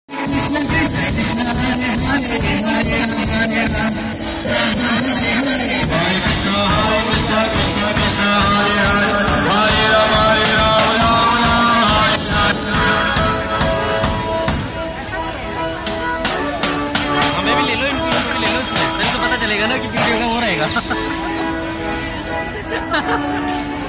Krishna Krishna Krishna Hare Hare Hare Hare Hare Krishna Krishna Krishna Hare Hare Hare हमें भी ले लो, इनको भी ले लो, इसमें तो पता चलेगा ना कि वीडियो का हो रहेगा।